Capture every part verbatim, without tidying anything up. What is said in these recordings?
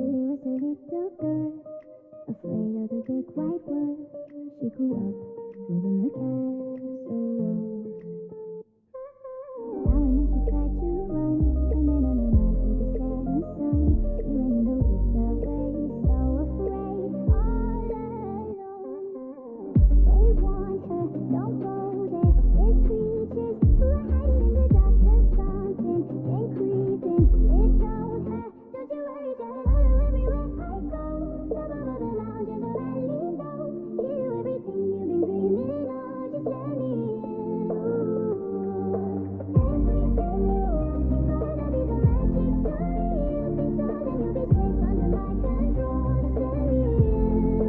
Lily was a little girl, afraid of the big white world. She grew up within her castle walls. Now and then she tried to run, and then on a night with the setting sun, she went in the woods away, so afraid, all alone. They warned her, don't go there, there's creatures who are hiding in the dark. There's something came creeping, it told her, don't you worry, just follow everywhere I go. Top of all the mountains, oh valley low, give you everything you've been dreaming of, just let me in. Ooh. Everything you want, gonna be the magic story you've been told, and you'll be safe under my control, just let me in.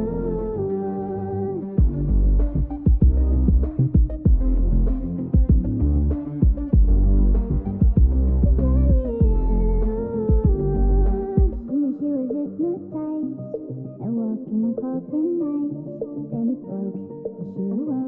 She knew she was hypnotized and walking on cold nights. Then it broke, and she awoke.